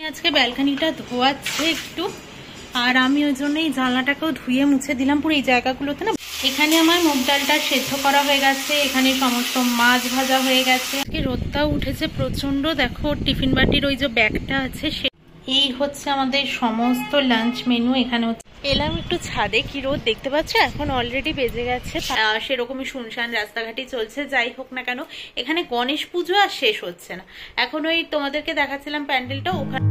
আজকে ব্যালকনিটা ধোয়াচ্ছে একটু, আর আমি ওই জন্য এই জানলাটাকেও ধুয়ে মুছে দিলাম পুরো এই জায়গাগুলোতে না। এখানে আমার মুগ ডালটা সেদ্ধ করা হয়ে গেছে, এখানে সমস্ত মাছ ভাজা হয়ে গেছে। আজকে রোদটাও উঠেছে প্রচন্ড। দেখো টিফিন বাটির ওই যে ব্যাগটা আছে, এই হচ্ছে আমাদের সমস্ত লাঞ্চ মেনু। এখানে এলাম একটু ছাদে, কি রোদ দেখতে পাচ্ছ, এখন অলরেডি বেজে গেছে, সেরকমই শুনশান রাস্তাঘাটই চলছে। যাই হোক না কেন, এখানে গণেশ পুজো আর শেষ হচ্ছে না। এখন ওই তোমাদেরকে দেখাচ্ছিলাম প্যান্ডেলটা, ওখানে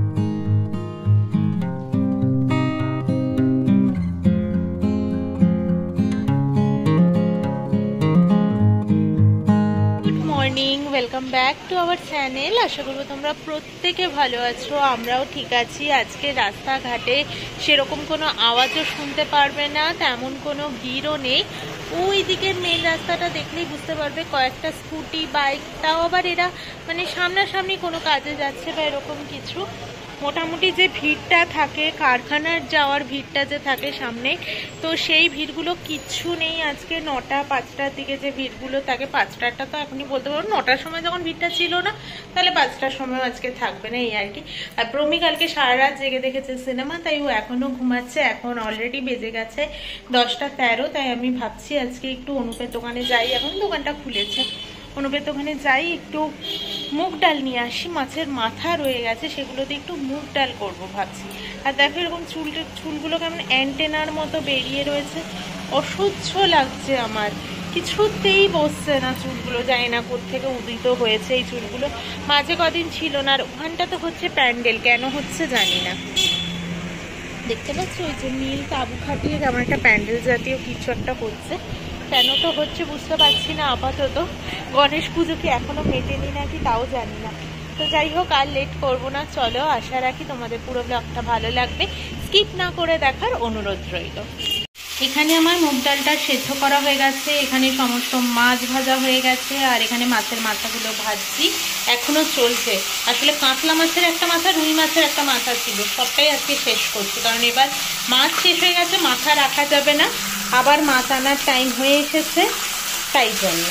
welcome back to our channel. আশা করবো তোমরা প্রত্যেকে ভালো আছো, আমরাও ঠিক আছি। আজকে রাস্তাঘাটে সেরকম কোনো আওয়াজও শুনতে পারবে না, তেমন কোনো ভিড়ও নেই। ওই দিকের মেন রাস্তাটা দেখলেই বুঝতে পারবে কয়েকটা স্কুটি বাইক, তাও আবার এরা মানে সামনাসামনি কোনো কাজে যাচ্ছে বা এরকম কিছু। মোটামুটি যে ভিড়টা থাকে, কারখানার যাওয়ার ভিড়টা যে থাকে সামনে, তো সেই ভিড়গুলো কিচ্ছু নেই আজকে। 9টা 5টার দিকে যে ভিড়গুলো থাকে, 5টাটা তো এখনই বলতে পারবো, 9টার সময় যখন ভিড়টা ছিল না, তাহলে 5টার সময় আজকে থাকবে না, এই আর কি। আর প্রমি কালকে সারা রাত জেগে দেখেছে সিনেমা, তাই ও এখনো ঘুমাচ্ছে। এখন অলরেডি বেজে গেছে 10টা 13, তাই আমি ভাবছি আজকে একটু অনুপের দোকানে যাই, এখন দোকানটা খুলেছে। অনুপের দোকানে যাই, একটু মুগ ডাল নিয়ে আসি। মাছের মাথা রয়ে গেছে, সেগুলোতে একটু মুগ ডাল করবো ভাবছি। আর দেখো এরকম চুলগুলো কেমন অ্যান্টেনার মতো বেরিয়ে রয়েছে, অসহ্য লাগছে আমার, কিছুতেই বসছে না চুলগুলো। জানি না কোত্থেকে উদিত হয়েছে এই চুলগুলো, মাঝে কদিন ছিল না। আর ওখানটা তো হচ্ছে প্যান্ডেল, কেন হচ্ছে জানি না। দেখতে পাচ্ছি ওই যে নীল তাবু খাটিয়ে কেমন একটা প্যান্ডেল জাতীয় কিছু একটা হচ্ছে, কেন তো হচ্ছে বুঝতে পারছি না। আপাতত গণেশ পুজো কি এখনো মেটেনি নাকি তাও জানি না। তো যাই হোক, আর লেট করবো না, চলো। আশা রাখি তোমাদের পুরো ব্লগটা ভালো লাগবে, স্কিপ না করে দেখার অনুরোধ রইল। এখানে আমার মুগ ডালটা সেদ্ধ করা হয়ে গেছে, এখানে সমস্ত মাছ ভাজা হয়ে গেছে, আর এখানে মাছের মাথাগুলো ভাজছি, এখনো চলছে। আসলে কাতলা মাছের একটা মাথা, রুই মাছের একটা মাথা ছিল, সবটাই আজকে শেষ করছি, কারণ এবার মাছ শেষ হয়ে গেছে, মাথা রাখা যাবে না, আবার মাছ আনার টাইম হয়ে এসেছে, তাই জন্য।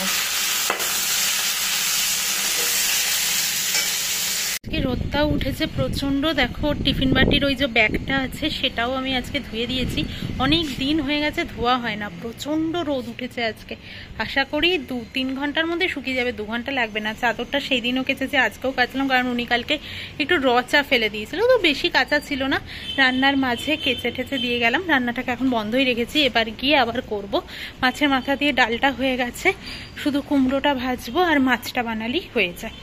রোদটাও উঠেছে প্রচন্ড। দেখো টিফিন বাটির ওই যে ব্যাগটা আছে, সেটাও আমি আজকে ধুয়ে দিয়েছি, অনেক দিন হয়ে গেছে ধোয়া হয় না। প্রচন্ড রোদ উঠেছে আজকে, আশা করি 2-3 ঘন্টার মধ্যে শুকিয়ে যাবে, 2 ঘন্টা লাগবে না। চাদরটা সেই দিনও কেচেছি, আজকেও কাচলাম, কারণ উনি কালকে একটু রচা ফেলে দিয়েছিল, তো বেশি কাঁচা ছিল না। রান্নার মাঝে কেচে ঠেচে দিয়ে গেলাম, রান্নাটাকে এখন বন্ধই রেখেছি, এবার গিয়ে আবার করব। মাছের মাথা দিয়ে ডালটা হয়ে গেছে, শুধু কুমড়োটা ভাজবো আর মাছটা বানালেই হয়ে যায়।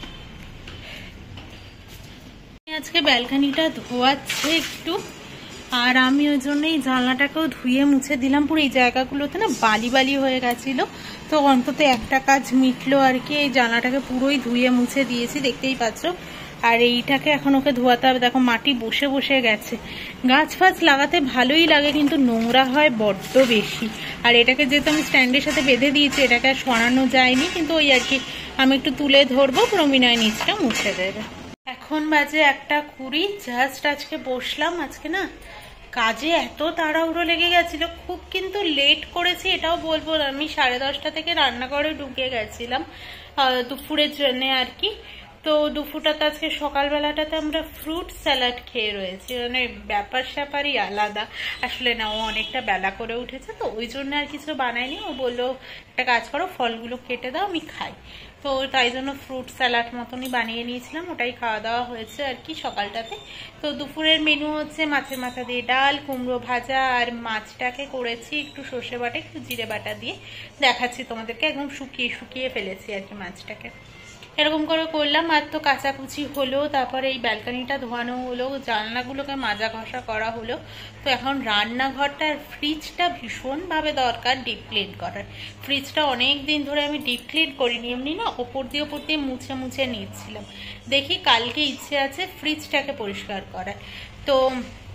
আজকে ব্যালকনিটা ধোয়াচ্ছে একটু, আর আমি ওই জন্য এই জানলাটাকেও ধুয়ে মুছে দিলাম পুরো এই জায়গাগুলোতে না বালি বালি হয়ে গেছিল, তো অন্তত একটা কাজ মিটলো আর কি। এই জানলাটাকে পুরোই ধুয়ে মুছে দিয়েছি, দেখতেই পাচ্ছ। আর এইটাকে এখন ওকে ধোয়াতে হবে। দেখো মাটি বসে বসে গেছে। গাছ ফাছ লাগাতে ভালোই লাগে, কিন্তু নোংরা হয় বড্ড বেশি। আর এটাকে যেহেতু আমি স্ট্যান্ডের সাথে বেঁধে দিয়েছি, এটাকে আর সরানো যায়নি, কিন্তু ওই আর কি আমি একটু তুলে ধরবো, প্রমিনয় নিচটা মুছে দেবে। এখন বাজে 1:20, জাস্ট আজকে বসলাম। আজকে না কাজে এত তাড়াহুড়ো লেগে গেছিল, খুব কিন্তু লেট করেছি এটাও বলবো না। আমি 10:30 থেকে রান্নাঘরে ঢুকে গেছিলাম দুপুরের জন্য আর কি। তো দুপুরটাতে আজকে সকালবেলাটাতে আমরা ফ্রুট স্যালাড খেয়ে রয়েছি, মানে ব্যাপার স্যাপারই আলাদা। আসলে না, ও অনেকটা বেলা করে উঠেছে, তো ওই জন্য আর কিছু বানায়নি। ও বললো একটা কাজ করো, ফলগুলো কেটে দাও, আমি খাই। তো তাই জন্য ফ্রুট স্যালাড মতনই বানিয়ে নিয়েছিলাম, ওটাই খাওয়া দাওয়া হয়েছে আর কি সকালটাতে। তো দুপুরের মেনু হচ্ছে মাছের মাথা দিয়ে ডাল, কুমড়ো ভাজা, আর মাছটাকে করেছি একটু সর্ষে বাটা একটু জিরে বাটা দিয়ে, দেখাচ্ছি তোমাদেরকে, একদম শুকিয়ে শুকিয়ে ফেলেছি আর কি মাছটাকে। এরকম করে করলাম। আর তো কাচাকুচি হলো, তারপরে এই ব্যালকনিটা ধোয়ানো হলো, জানলাগুলোকে মাজা ঘষা করা হলো। তো এখন রান্নাঘরটা আর ফ্রিজটা ভীষণভাবে দরকার ডিপ ক্লিন করার। ফ্রিজটা অনেক দিন ধরে আমি ডিপ ক্লিন করিনি, এমনি না ওপর দিয়ে মুছে মুছে নিচ্ছিলাম। দেখি কালকে ইচ্ছে আছে ফ্রিজটাকে পরিষ্কার করার। তো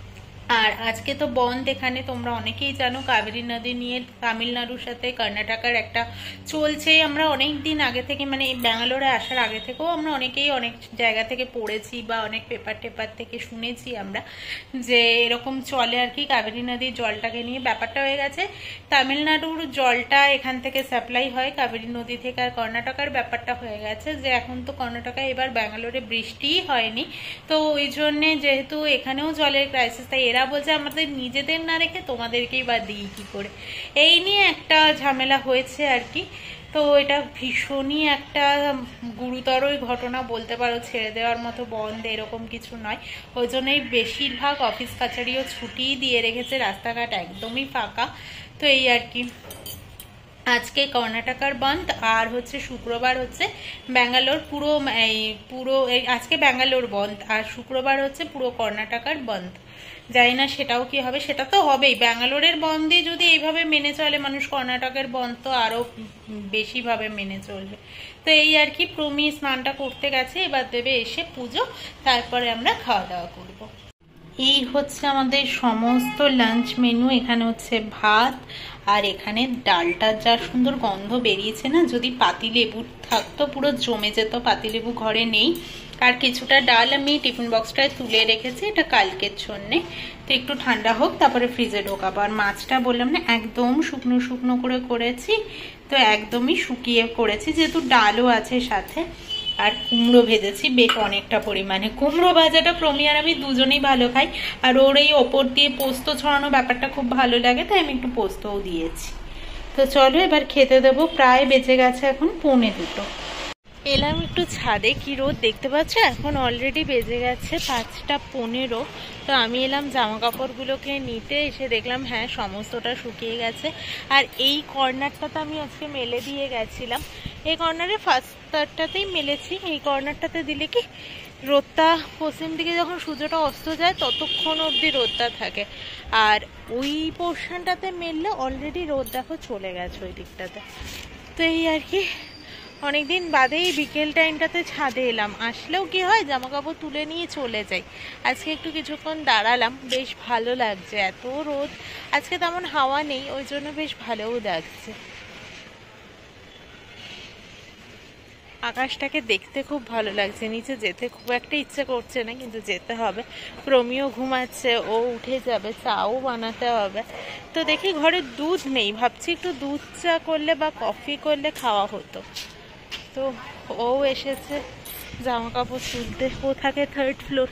আর আজকে তো বন্ধ এখানে, তোমরা অনেকেই জানো কাবেরী নদী নিয়ে তামিলনাড়ুর সাথে কর্ণাটকার একটা চলছে। আমরা অনেক দিন আগে থেকে, মানে ব্যাঙ্গালোরে আসার আগে থেকেও আমরা অনেকেই অনেক জায়গা থেকে পড়েছি বা অনেক পেপার টেপার থেকে শুনেছি আমরা যে এরকম চলে আর কি। কাবেরী নদীর জলটাকে নিয়ে ব্যাপারটা হয়ে গেছে, তামিলনাড়ুর জলটা এখান থেকে সাপ্লাই হয় কাবেরী নদী থেকে। আর কর্ণাটকার ব্যাপারটা হয়ে গেছে যে এখন তো কর্ণাটকায় এবার ব্যাঙ্গালোরে বৃষ্টিই হয়নি, তো ওই জন্যে যেহেতু এখানেও জলের ক্রাইসিস, তাই এরা বলছে আমাদের নিজেদের না রেখে তোমাদেরকেই বা দিই কি করে, এই নিয়ে একটা ঝামেলা হয়েছে আর কি। তো এটা ভীষণই একটা গুরুতরই ঘটনা বলতে পারো, ছেড়ে দেওয়ার মতো বন্ধ এরকম কিছু নয়। ওই জন্যই বেশিরভাগ অফিস কাছারিও ছুটিই দিয়ে রেখেছে, রাস্তাঘাট একদমই ফাঁকা। তো এই আর কি, আজকে কর্ণাটকার বন্ধ, আর হচ্ছে শুক্রবার হচ্ছে ব্যাঙ্গালোর পুরো আজকে ব্যাঙ্গালোর বন্ধ, আর শুক্রবার হচ্ছে পুরো কর্ণাটকার বন্ধ। জানি না সেটাও কি হবে, সেটা তো হবেই। ব্যাঙ্গালোরের বন্ধে যদি এইভাবে মেনে চলে মানুষ, কর্ণাটকের বন্ধ তো আরো বেশিভাবে মেনে চলবে। তো এই আর কি, প্রমি স্নানটা করতে গেছে, এবার দেবে এসে পুজো, তারপরে আমরা খাওয়া দাওয়া করব। এই হচ্ছে আমাদের সমস্ত লাঞ্চ মেনু। এখানে হচ্ছে ভাত, আর এখানে ডালটা যা সুন্দর গন্ধ বেরিয়েছে না, যদি পাতিলেবু থাকতো পুরো জমে যেত। পাতিলেবু ঘরে নেই। আর কিছুটা ডাল আমি টিফিন বক্সটায় তুলে রেখেছি, এটা কালকের জন্যে। তো একটু ঠান্ডা হোক তারপরে ফ্রিজে ঢোকাবো। আর মাছটা বললাম না একদম শুকনো শুকনো করে করেছি, তো একদমই শুকিয়ে করেছি যেহেতু ডালও আছে সাথে। আর কুমড়ো ভেজেছি বেশ অনেকটা পরিমাণে। কুমড়ো ভাজাটা প্রমি আর আমি দুজনেই ভালো খাই, আর ওর এই ওপর দিয়ে পোস্ত ছড়ানো ব্যাপারটা খুব ভালো লাগে, তাই আমি একটু পোস্তও দিয়েছি। তো চলো এবার খেতে দেবো। প্রায় বেঁচে গেছে এখন 1:45। এলাম একটু ছাদে, কি রোদ দেখতে পাচ্ছ, এখন অলরেডি বেজে গেছে 5:15। তো আমি এলাম জামা কাপড়গুলোকে নিতে, এসে দেখলাম হ্যাঁ সমস্তটা শুকিয়ে গেছে। আর এই কর্নারটাতে আমি আজকে মেলে দিয়ে গেছিলাম, এই কর্নারে ফার্স্টটাতেই মেলেছি। এই কর্নারটাতে দিলে কি রোদটা পশ্চিম দিকে যখন সূর্যটা অস্ত যায় ততক্ষণ অবধি রোদটা থাকে, আর ওই পোর্শনটাতে মেললে অলরেডি রোদ দেখো চলে গেছে ওই দিকটাতে। তো এই আর কি, অনেকদিন বাদেই বিকেল টাইমটাতে ছাদে এলাম। আসলেও কি হয় জামা কাপড় তুলে নিয়ে চলে যাই। আজকে একটু কিছুক্ষণ দাঁড়ালাম, বেশ ভালো লাগছে। এত রোদ আজকে, তেমন হাওয়া নেই, ওই জন্য বেশ ভালোও লাগছে। আকাশটাকে দেখতে খুব ভালো লাগছে। নিচে যেতে খুব একটা ইচ্ছে করছে না, কিন্তু যেতে হবে। প্রমিও ঘুমাচ্ছে, ও উঠে যাবে, চাও বানাতে হবে। তো দেখি ঘরে দুধ নেই, ভাবছি একটু দুধ চা করলে বা কফি করলে খাওয়া হতো। তো ও এসেছে জামা কাপড় তুলতে, ও থাকে 3rd ফ্লোর।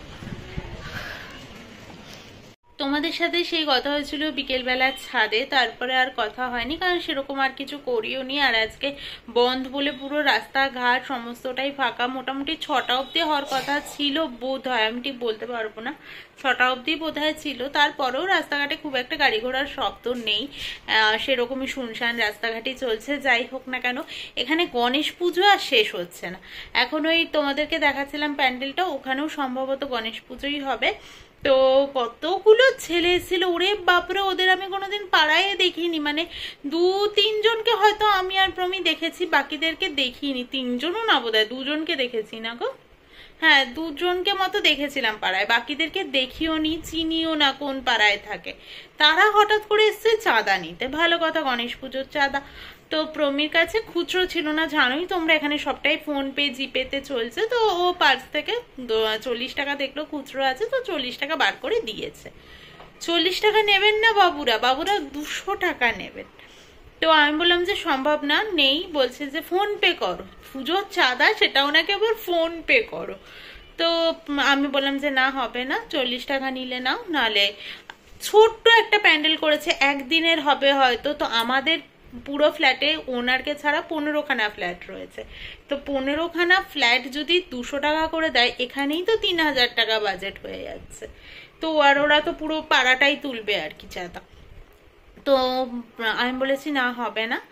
তোমাদের সাথে সেই কথা হয়েছিল বিকেলবেলা ছাদে, তারপরে আর কথা হয়নি, কারণ সেরকম আর কিছু করিও নি। আর আজকে বন্ধ বলে পুরো রাস্তাঘাট সমস্তটাই ফাঁকা। মোটামুটি 6টা অবধি হওয়ার কথা ছিল বোধ হয়, আমি ঠিক বলতে পারবো না, 6টা অবধি বোধ হয় ছিল। তারপরেও রাস্তাঘাটে খুব একটা গাড়ি ঘোড়ার শব্দ নেই, সেরকমই শুনশান রাস্তাঘাটই চলছে। যাই হোক না কেন, এখানে গণেশ পুজো আর শেষ হচ্ছে না। এখন ওই তোমাদেরকে দেখাচ্ছিলাম প্যান্ডেলটা, ওখানেও সম্ভবত গণেশ পুজোই হবে। তো কতগুলো ছেলে এসেছিল, ওরে বাপরে, ওদের আমি কোনোদিন পাড়ায় দেখিনি। মানে 2-3 জনকে হয়তো আমি আর প্রমি দেখেছি, বাকিদেরকে দেখিনি। 3 জনও না বোধহয়, 2 জনকে দেখেছি না গো। হ্যাঁ 2 জনকে মতো দেখেছিলাম পাড়ায়, বাকিদেরকে দেখিও নি, চিনিও না কোন পাড়ায় থাকে। তারা হঠাৎ করে এসছে চাঁদা নিতে। ভালো কথা, গণেশ পুজোর চাঁদা। তো প্রমির কাছে খুচরো ছিল না, জানোই তোমরা এখানে সবটাই ফোন পে জিপেতে চলছে। তো ও পার্স থেকে 40 টাকা দেখলো খুচরো আছে, তো 40 টাকা বার করে দিয়েছে। 40 টাকা নেবেন না বাবুরা, বাবুরা 200 টাকা নেবেন। তো আমি বললাম যে সম্ভব না, নেই। বলছে যে ফোন পে করো, পুজোর চাঁদা সেটাও নাকি আবার ফোন পে করো। তো আমি বললাম যে না হবে না, 40 টাকা নিলে নাও, নালে ছোট্ট একটা প্যান্ডেল করেছে, একদিনের হবে হয়তো। তো আমাদের পুরো ফ্ল্যাটে ওনারকে ছাড়া 15খানা ফ্ল্যাট রয়েছে। তো 15খানা ফ্ল্যাট যদি 200 টাকা করে দেয়, এখানেই তো 3000 টাকা বাজেট হয়ে যাচ্ছে। তো আর ওরা তো পুরো পাড়াটাই তুলবে আর কি চাঁদা। তো আমি বলেছি না হবে না,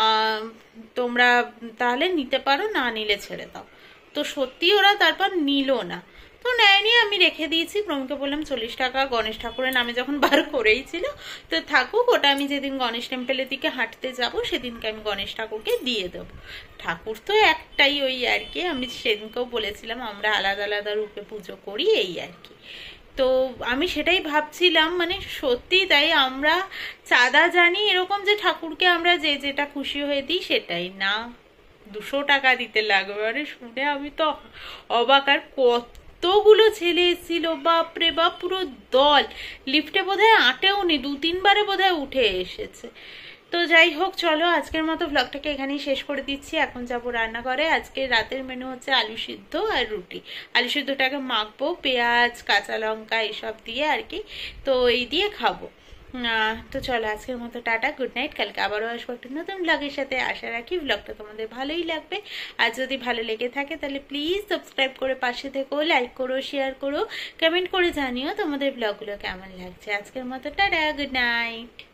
তোমরা তাহলে নিতে পারো, না নিলে ছেড়ে দাও। তো সত্যি ওরা তারপর নিল না। তো নেয়নি, আমি রেখে দিয়েছি। প্রমকে বললাম 40 টাকা গণেশ ঠাকুরের নামে যখন বার করেই ছিল, তো থাকুক, ওটা আমি যেদিন গণেশ টেম্পলের দিকে হাঁটতে যাব সেদিনকে আমি গণেশ ঠাকুরকে দিয়ে দেবো। ঠাকুর তো একটাই, ওই আর কি। আমি সেদিনকেও বলেছিলাম আমরা আলাদা আলাদা রূপে পুজো করি, এই আর কি। তো আমি সেটাই ভাবছিলাম, মানে সত্যি তাই আমরা চাঁদা জানি এরকম যে ঠাকুরকে আমরা যে যেটা খুশি হয়ে দিই, সেটাই না, 200 টাকা দিতে লাগবে। আরে শুনে আমি তো অবাক। আর কতগুলো ছেলে এসেছিল, বাপরে বাপ, পুরো দল। লিফটে বোধহয় আটেও নি, 2-3 বারে বোধহয় উঠে এসেছে। তো যাই হোক, চলো আজকের মতো ব্লগটাকে এখানেই শেষ করে দিচ্ছি। এখন যাবো রান্নাঘরে। আজকে রাতের মেনু হচ্ছে আলু সিদ্ধ আর রুটি। আলু সিদ্ধটাকে মাখবো পেঁয়াজ কাঁচা লঙ্কা এসব দিয়ে আর কি, তো এই দিয়ে খাবো। তো চলো আজকের মতো টাটা, গুড নাইট। কালকে আবারও আসবো একটা নতুন ব্লগের সাথে। আশা রাখি ব্লগটা তোমাদের ভালোই লাগবে। আর যদি ভালো লেগে থাকে তাহলে প্লিজ সাবস্ক্রাইব করে পাশে থেকো, লাইক করো, শেয়ার করো, কমেন্ট করে জানিও তোমাদের ব্লগগুলো কেমন লাগছে। আজকের মতো টাটা, গুড নাইট।